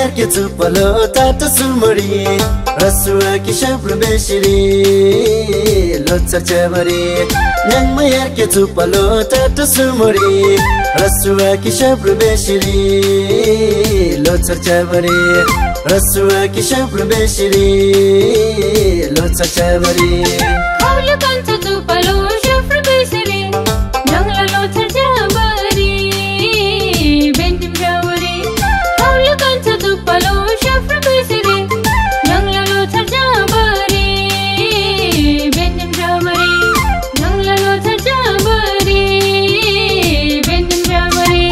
yarke tupalo tata sumari Rasua kisha prabeshiri Lotsa chabari Nyangma yarke tupalo tata sumari Rasua kisha prabeshiri Lotsa chabari Rasua kisha prabeshiri Lotsa chabari Kaulu kanta tupalo shafra besiri Nyangla lotsa chabari Bendim jawari Kaulu kanta tupalo shafra besiri Nyangla lotsa chabari Bendim jawari Nyangla lotsa chabari Bendim jawari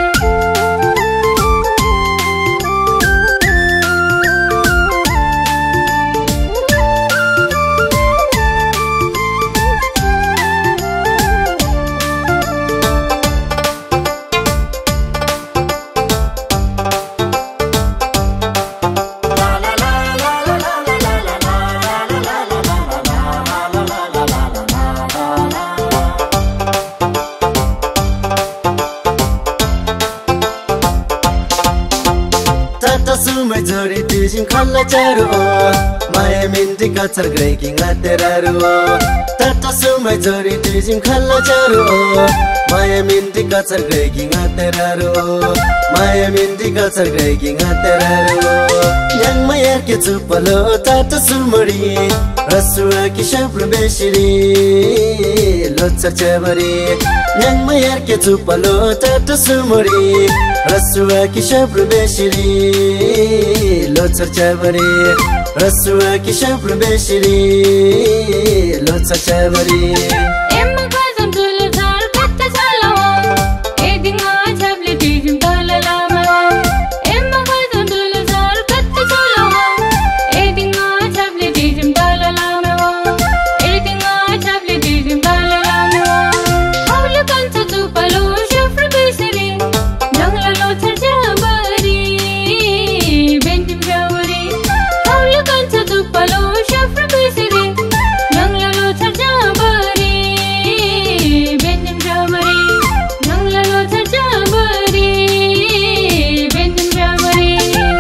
Sumai jori tijin khalla charu Maya minti kachar greki ngateraru Tata sumai jori tijin khalla charu Maya minti kachar greki ngateraru Maya minti kachar greki ngateraru Yang mayar ke chupalo tata sumari Rasua kisha prabeshiri Lotsa chabari Yang mayar ke chupalo tata sumari Rasua kisha prabeshiri Lotsa chabari Rasua kisha prabeshiri Lotsa chabari Emma kazam tulu thar katta chalawa Edinga chable tijim talalama Emma kazam tulu thar katta chalawa Edinga chable tijim talalama Edinga chable tijim talalama Kaulu kanta tupalo shafra besiri Nyangla lotsa chabari Bendim jawari Kaulu kanta tupalo shafra besiri Nyangla lotsa chabari Bendim jawari Nyangla lotsa chabari Bendim jawari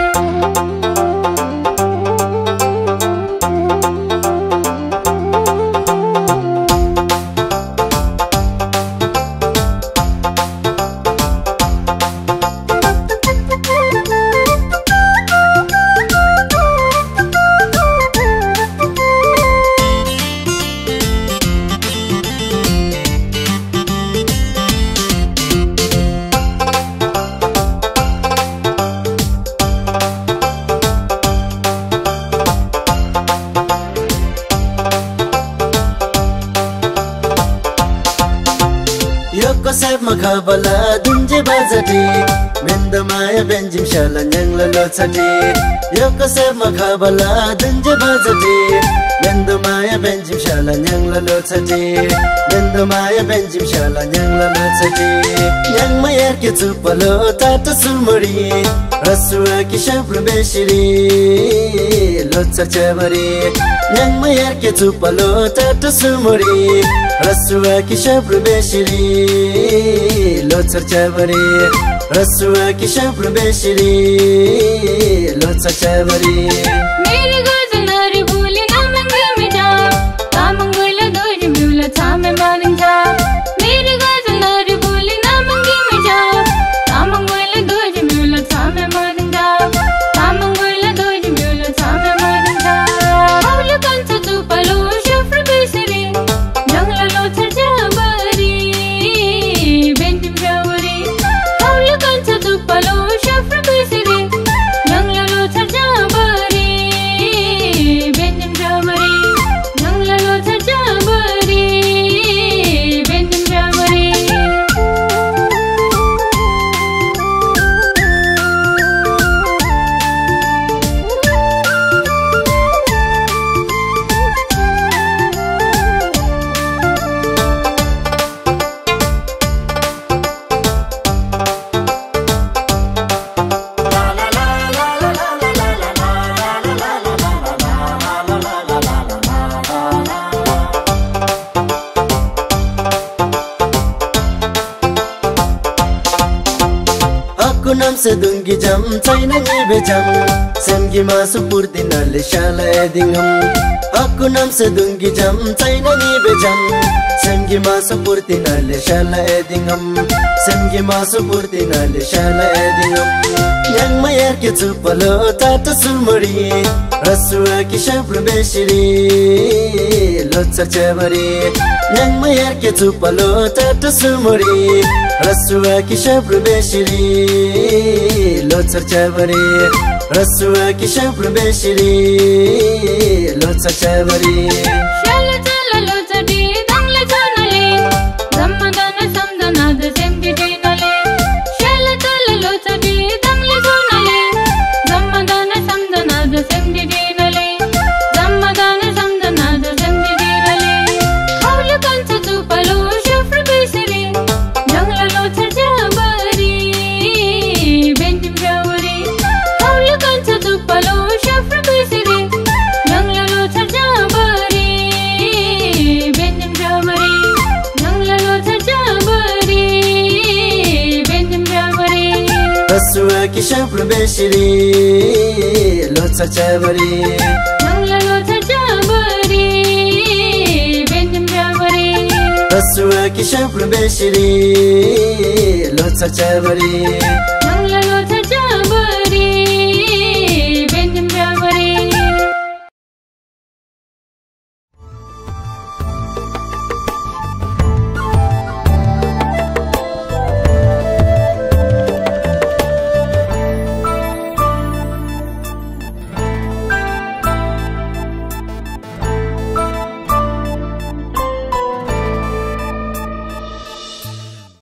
Yoko sab makhabala dunje bazati Menda maya benjim shala nyangla lotsati Yoko sab makhabala dunje bazati Menda maya benjim shala nyangla lotsati Menda maya benjim shala nyangla lotsati Nyang mayar ke chupalo tata sumari Rasua kisha prabeshiri Lotsa chabari Nyang mayar ke chupalo tata sumari Rasua kisha prabeshiri Lotsa chabari Rasua kisha prabeshiri Lotsa chabari Mere gazanari bhuli na mangi mita Tamangula doji mula thame madinja Mere gazanari bhuli na mangi mita Tamangula doji mula thame madinja Tamangula doji mula thame madinja Kaulu kanta tupalo shafra besiri Nyangla lotsa chabari Bendim jawari Kaulu kanta tupalo shafra besiri Nyangla lotsa chabari से दुंगी जम छैन नि बेजम सेमगी मासु पुर्दिनाले शाला एदिङम अक्कु नाम से दुंगी जम छैन नि बेजम सेमगी मासु पुर्दिनाले शाला एदिङम सेमगी मासु पुर्दिनाले शाला एदिङम न्याङमा यार्के चुपलो टाटा सुमरी रसुवा कि शब्र बेसिरी लोत्सर चबरी न्याङमा यार्के चुपलो टाटा सुमरी रसुवा कि शब्र बेसिरी लोत्सर चबरी रसुवा कि शब्र बेसिरी लोत्सर चबरी शाला चला लोचडी दंगले चनले धम्मदन समदनाद सेमगी दिनले शाला चला लोचडी दंगले चनले धम्मदन समदनाद सेमगी दिनले धम्मदन समदनाद सेमगी दिनले हौल कंच चुपलो शफ्र बेसिरी जंगला लोचर जबरी बेंजिम जवरी हौल कंच चुपलो शफ्र बेसिरी जंगला लोचर जबरी बेंजिम जवरी जंगला लोचर जबरी बेंजिम जवरी रसुवा कि शब्र बेसिरी लोत्सर चबरी जंगला लोचर जबरी बेंजिम जवरी रसुवा कि शब्र बेसिरी लोत्सर चबरी